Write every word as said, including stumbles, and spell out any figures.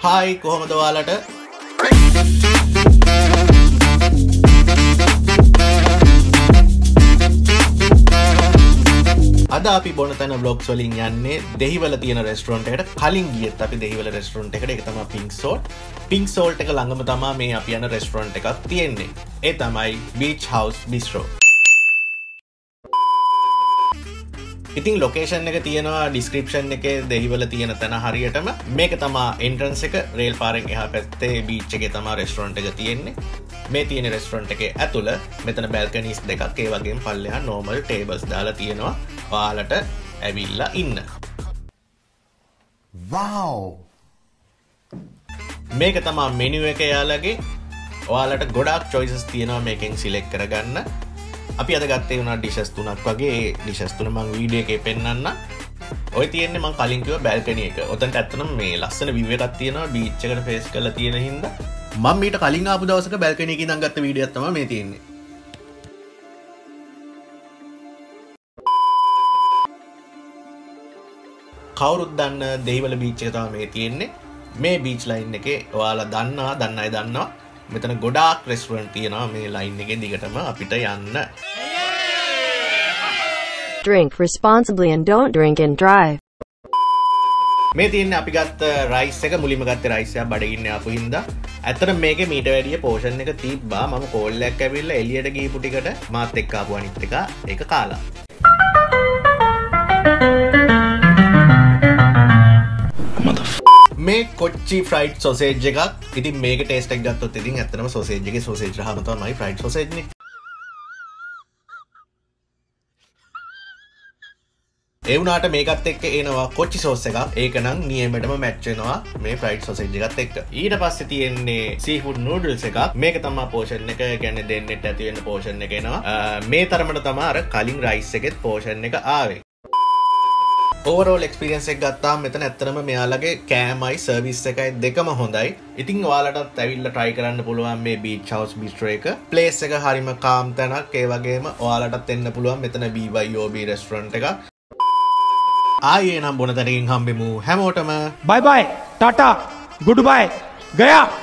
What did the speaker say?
Hi කොහොමද ඔයාලට? අද අපි බොන තැන vlogs වලින් යන්නේ දෙහිවල තියෙන රෙස්ටොරන්ට් එකට. කලින් ගියත් අපි දෙහිවල රෙස්ටොරන්ට් එකට. ඒක තමයි Pink Salt. Pink Salt එක ළඟම තමයි මේ අපි යන රෙස්ටොරන්ට් එකක් තියෙන්නේ. ඒ තමයි Beach House Bistro. ඉතින් ලොකේෂන් එක තියෙනවා ඩිස්ක්‍රිප්ෂන් එකේ දෙහිවල තියෙන තැන හරියටම. මේක තමයි එන්ට්‍රන්ස් එක. රේල් පාරෙන් එහා පැත්තේ බීච් එකේ තමයි රෙස්ටොරන්ට් එක තියෙන්නේ. මේ තියෙන රෙස්ටොරන්ට් එකේ ඇතුළ මෙතන බැල්කනීස් දෙකක් ඒ වගේම පල්ලෙහා නෝමල් ටේබල්ස් දාලා තියෙනවා. ඔයාලට ඇවිල්ලා ඉන්න. wow මේක තමයි මෙනු එක යාලගේ. ඔයාලට ගොඩාක් choices තියෙනවා මේකෙන් select කරගන්න. අපි අද ගත්තේ උනා ඩිෂස් තුනක් වගේ. ඒ ඩිෂස් තුන මම වීඩියෝ එකේ පෙන්නන්න. ඔය තියෙන්නේ මම කලින් කිව්ව බැල්කනි එක. ඔතනට ඇත්තටම මේ ලස්සන view එකක් තියෙනවා බීච් එකට ෆේස් කරලා තියෙන හින්දා. මම මීට කලින් ආපු දවසක බැල්කනි එකේ ඉඳන් ගත්ත වීඩියෝ එකක් තමයි මේ තියෙන්නේ. කවුරුත් දන්න දෙහිවල බීච් එක තමයි මේ තියෙන්නේ. මේ බීච් ලයින් එකේ ඔයාලා දන්නවා දන්න අය දන්නවා. මෙතන ගොඩාක් රෙස්ටොරන්ට් තියෙනවා මේ ලයින් එකේ දිගටම අපිට යන්න. Drink responsibly and don't drink and drive. මේ තියෙන්නේ අපි ගත්ත රයිස් එක. මුලින්ම ගත්තේ රයිස් එක බඩගින්නේ ආපු හින්දා. ඇත්තට මේකේ මීට වැඩිය පෝෂන් එක තිබ්බා. මම කෝල් එකක් ඇවිල්ලා එළියට ගිහපු ටිකට මාත් එක්ක ආපු අනිත් එක ඒක කාලා. මේ කොච්චි ෆ්‍රයිඩ් සොසේජ් එකක්. ඉතින් මේක ටේස්ට් එක ගත්තොත් ඉතින් ඇත්තටම සොසේජ් එකේ සොසේජ් රහම තමයි ෆ්‍රයිඩ් සොසේජ් නේ. ඒ වුණාට මේකත් එක්ක එනවා කොච්චි සෝස් එකක්. ඒක නම් නියමෙටම මැච් වෙනවා මේ ෆ්‍රයිඩ් සොසේජ් එකත් එක්ක. ඊට පස්සේ තියෙන්නේ සීෆුඩ් නූඩල්ස් එකක්. මේක තමයි පෝෂන් එක. කියන්නේ දෙන්නෙත් ඇති වෙන පෝෂන් එක එනවා. මේ තරමට තමයි අර කලින් රයිස් එකෙත් පෝෂන් එක ආවේ. overall experience එක ගත්තාම මෙතන ඇත්තටම මෙයාලගේ කෑමයි සර්විස් එකයි දෙකම හොඳයි. ඉතින් ඔයාලටත් ඇවිල්ලා try කරන්න පුළුවන් මේ Beach House Bistro එක. place එක හරිම calm තැනක්. ඒ වගේම ඔයාලටත් එන්න පුළුවන් මෙතන B Y O B restaurant එක. ආයේ නම් බොන තැනකින් හම්බෙමු හැමෝටම. bye bye tata goodbye gaya.